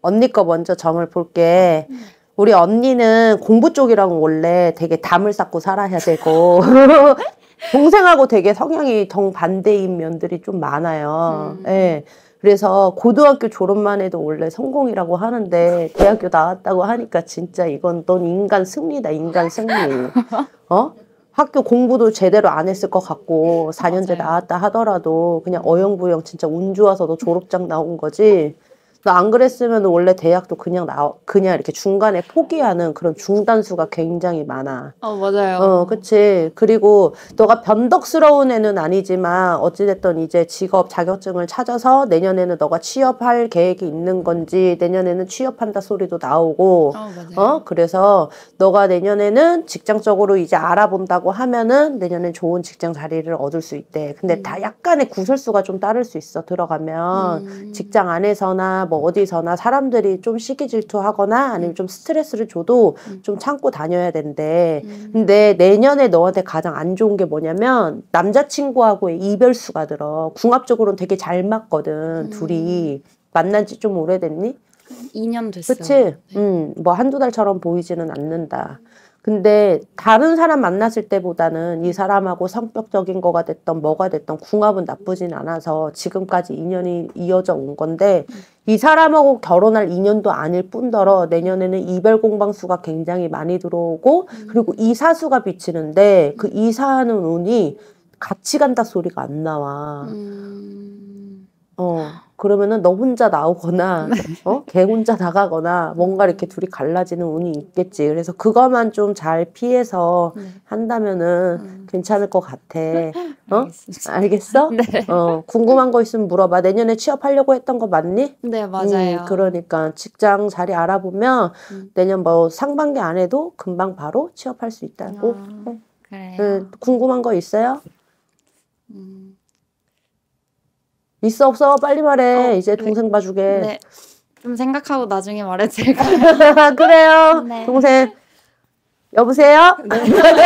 언니 거 먼저 점을 볼게. 우리 언니는 공부 쪽이랑 원래 되게 담을 쌓고 살아야 되고 동생하고 되게 성향이 정반대인 면들이 좀 많아요. 예. 그래서 고등학교 졸업만 해도 원래 성공이라고 하는데 대학교 나왔다고 하니까 진짜 이건 넌 인간 승리다, 인간 승리. 어? 학교 공부도 제대로 안 했을 것 같고 4년제 나왔다 하더라도 그냥 어영부영 진짜 운 좋아서 너 졸업장 나온 거지. 너 안 그랬으면 원래 대학도 그냥 이렇게 중간에 포기하는 그런 중단수가 굉장히 많아. 맞아요. 그치. 그리고 너가 변덕스러운 애는 아니지만 어찌됐든 이제 직업 자격증을 찾아서 내년에는 너가 취업할 계획이 있는 건지 내년에는 취업한다 소리도 나오고 맞아요. 그래서 너가 내년에는 직장적으로 이제 알아본다고 하면은 내년엔 좋은 직장 자리를 얻을 수 있대. 근데 다 약간의 구설수가 좀 따를 수 있어. 들어가면 직장 안에서나 뭐 어디서나 사람들이 좀 시기 질투하거나 아니면 좀 스트레스를 줘도 좀 참고 다녀야 된대. 근데 내년에 너한테 가장 안 좋은 게 뭐냐면 남자친구하고의 이별수가 들어. 궁합적으로는 되게 잘 맞거든. 둘이. 만난 지 좀 오래됐니? 2년 됐어요. 그치? 뭐 한두 달처럼 보이지는 않는다. 근데 다른 사람 만났을 때보다는 이 사람하고 성격적인 거가 됐던 뭐가 됐던 궁합은 나쁘진 않아서 지금까지 인연이 이어져 온 건데 이 사람하고 결혼할 인연도 아닐 뿐더러 내년에는 이별 공방수가 굉장히 많이 들어오고 그리고 이사수가 비치는데 그 이사하는 운이 같이 간다 소리가 안 나와. 그러면은 너 혼자 나오거나, 걔 혼자 나가거나, 뭔가 이렇게 둘이 갈라지는 운이 있겠지. 그래서 그거만 좀 잘 피해서 한다면은 괜찮을 것 같아. 알겠어? 네. 궁금한 거 있으면 물어봐. 내년에 취업하려고 했던 거 맞니? 네, 맞아요. 그러니까 직장 자리 알아보면 내년 뭐 상반기 안 해도 금방 바로 취업할 수 있다고. 그래요. 궁금한 거 있어요? 있어 없어? 빨리 말해. 이제 동생 봐주게. 네. 좀 생각하고 나중에 말해도 될까요? 그래요. 네. 동생. 여보세요? 네.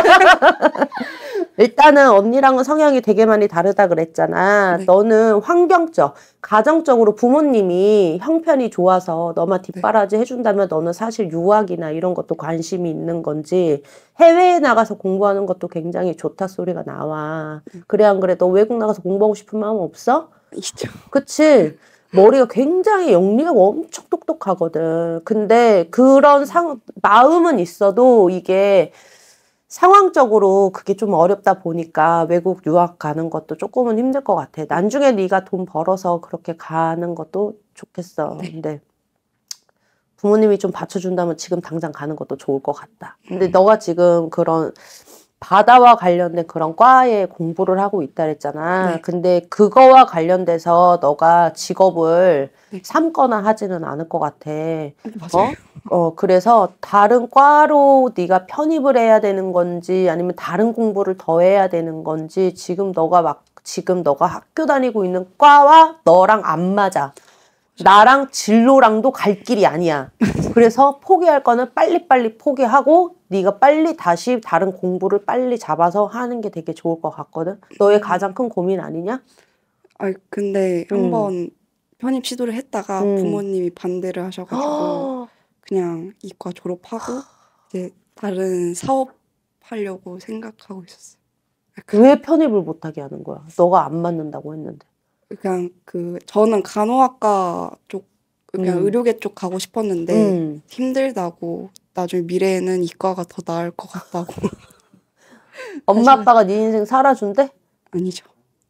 일단은 언니랑은 성향이 되게 많이 다르다 그랬잖아. 네. 너는 환경적, 가정적으로 부모님이 형편이 좋아서 너만 뒷바라지 해준다면 너는 사실 유학이나 이런 것도 관심이 있는 건지 해외에 나가서 공부하는 것도 굉장히 좋다 소리가 나와. 그래 안 그래? 너 외국 나가서 공부하고 싶은 마음 없어? 있죠. 그치? 머리가 굉장히 영리하고 엄청 똑똑하거든. 근데 그런 마음은 있어도 이게 상황적으로 그게 좀 어렵다 보니까 외국 유학 가는 것도 조금은 힘들 것 같아. 나중에 네가 돈 벌어서 그렇게 가는 것도 좋겠어. 근데 부모님이 좀 받쳐준다면 지금 당장 가는 것도 좋을 것 같다. 근데 너가 지금 그런 바다와 관련된 그런 과에 공부를 하고 있다 그랬잖아. 네. 근데 그거와 관련돼서 너가 직업을 삼거나 하지는 않을 것 같아. 맞아요. 그래서 다른 과로 네가 편입을 해야 되는 건지 아니면 다른 공부를 더 해야 되는 건지 지금 너가 학교 다니고 있는 과와 너랑 안 맞아. 나랑 진로랑도 갈 길이 아니야. 그래서 포기할 거는 빨리빨리 포기하고 네가 빨리 다시 다른 공부를 빨리 잡아서 하는 게 되게 좋을 것 같거든. 너의 가장 큰 고민 아니냐? 근데 한번 편입 시도를 했다가 부모님이 반대를 하셔가지고 그냥 이과 졸업하고 이제 다른 사업 하려고 생각하고 있었어요. 왜 편입을 못하게 하는 거야? 너가 안 맞는다고 했는데. 그냥 저는 간호학과 쪽 그냥 의료계 쪽 가고 싶었는데 힘들다고 나중에 미래에는 이과가 더 나을 것 같다고. 엄마 아빠가 네 인생 살아준대? 아니죠.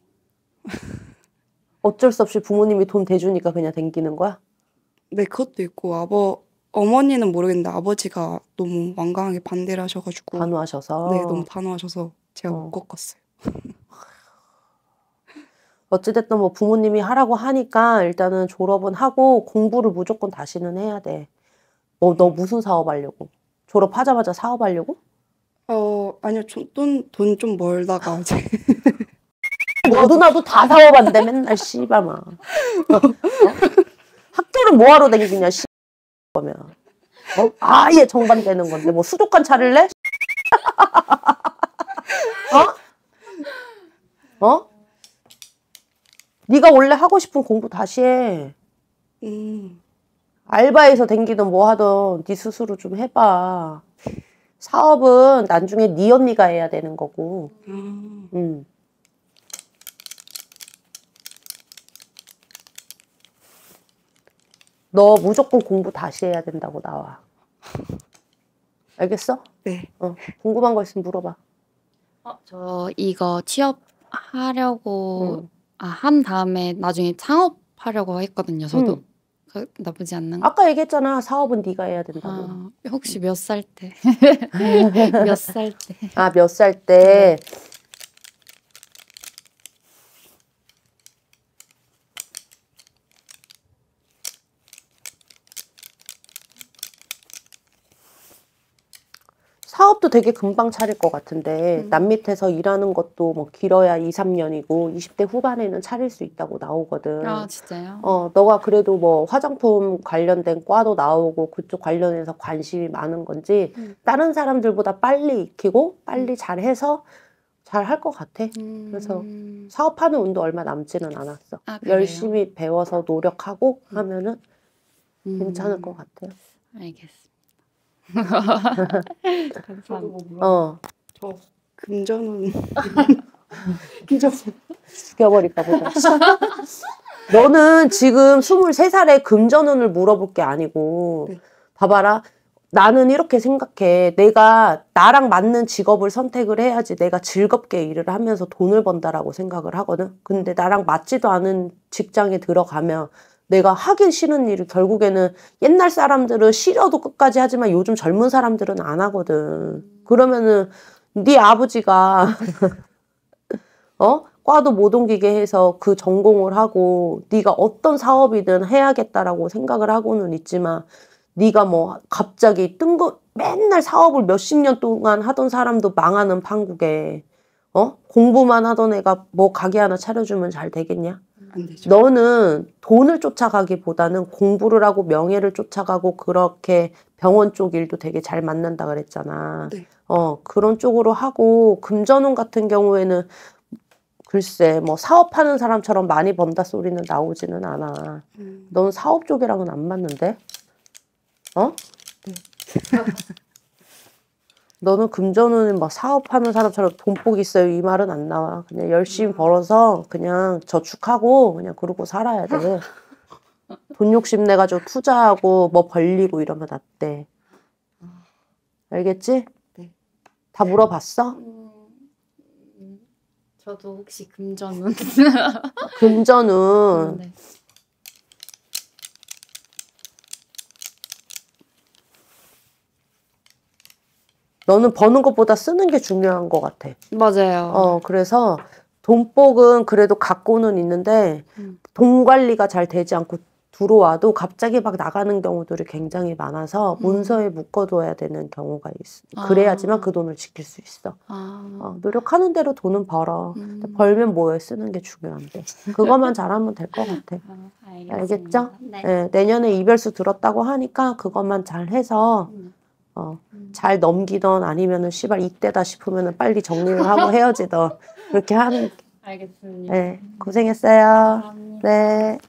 어쩔 수 없이 부모님이 돈 대주니까 그냥 댕기는 거야? 네, 그것도 있고 어머니는 모르겠는데 아버지가 너무 완강하게 반대를 하셔가지고 단호하셔서. 네, 너무 단호하셔서 제가 못 꺾었어요. 어찌됐든 뭐 부모님이 하라고 하니까 일단은 졸업은 하고 공부를 무조건 다시는 해야 돼. 너 무슨 사업 하려고? 졸업하자마자 사업 하려고? 아니요. 돈 좀 멀다가 이제 너도 나도 다 사업한대 맨날 씨발마. 학교를 뭐하러 다니냐 씨 거면. 아예 정반되는 건데 뭐 수족관 차릴래? 네가 원래 하고 싶은 공부 다시 해. 알바에서 댕기든 뭐 하든 네 스스로 좀 해봐. 사업은 나중에 네 언니가 해야 되는 거고. 너 무조건 공부 다시 해야 된다고 나와. 알겠어? 네. 궁금한 거 있으면 물어봐. 저 이거 취업하려고 한 다음에 나중에 창업하려고 했거든요. 저도. 나쁘지 않는. 아까 얘기했잖아. 사업은 네가 해야 된다고. 혹시 몇 살 때? 몇 살 때? 몇 살 때? 사업도 되게 금방 차릴 것 같은데 남 밑에서 일하는 것도 뭐 길어야 2, 3년이고 20대 후반에는 차릴 수 있다고 나오거든. 진짜요? 너가 그래도 뭐 화장품 관련된 과도 나오고 그쪽 관련해서 관심이 많은 건지 다른 사람들보다 빨리 익히고 빨리 잘해서 잘 할 것 같아. 그래서 사업하는 운도 얼마 남지는 않았어. 열심히 배워서 노력하고 하면은 괜찮을 것 같아요. 알겠습니다. 감사합니다. 저 금전은 죽여버릴까 보다. 너는 지금 23살에 금전운을 물어볼 게 아니고 네. 봐봐라. 나는 이렇게 생각해. 내가 나랑 맞는 직업을 선택을 해야지 내가 즐겁게 일을 하면서 돈을 번다라고 생각을 하거든. 근데 나랑 맞지도 않은 직장에 들어가면 내가 하기 싫은 일을 결국에는 옛날 사람들은 싫어도 끝까지 하지만 요즘 젊은 사람들은 안 하거든. 그러면은 네 아버지가 과도 못 옮기게 해서 그 전공을 하고 네가 어떤 사업이든 해야겠다라고 생각을 하고는 있지만 네가 뭐 갑자기 맨날 사업을 몇십 년 동안 하던 사람도 망하는 판국에 공부만 하던 애가 뭐 가게 하나 차려주면 잘 되겠냐? 안 되죠. 너는 돈을 쫓아가기보다는 공부를 하고 명예를 쫓아가고 그렇게 병원 쪽 일도 되게 잘 맞는다 그랬잖아. 네. 그런 쪽으로 하고 금전운 같은 경우에는 글쎄 뭐 사업하는 사람처럼 많이 번다 소리는 나오지는 않아. 넌 사업 쪽이랑은 안 맞는데? 너는 금전운은 막 사업하는 사람처럼 돈복 있어요 이 말은 안 나와. 그냥 열심히 벌어서 그냥 저축하고 그냥 그러고 살아야 돼. 돈 욕심 내가지고 투자하고 뭐 벌리고 이러면 안 돼. 알겠지? 네. 다 물어봤어? 저도 혹시 금전운? 금전운. 네. 너는 버는 것보다 쓰는 게 중요한 것 같아. 맞아요. 그래서 돈복은 그래도 갖고는 있는데 돈 관리가 잘 되지 않고 들어와도 갑자기 막 나가는 경우들이 굉장히 많아서 문서에 묶어둬야 되는 경우가 있어. 그래야지만 그 돈을 지킬 수 있어. 노력하는 대로 돈은 벌어. 벌면 뭐에 쓰는 게 중요한데. 그것만 잘하면 될 것 같아. 알겠죠? 네. 내년에 이별수 들었다고 하니까 그것만 잘 해서 잘 넘기던 아니면은 씨발 이때다 싶으면은 빨리 정리를 하고 헤어지던 그렇게 하는. 알겠습니다. 네, 고생했어요. 감사합니다. 네.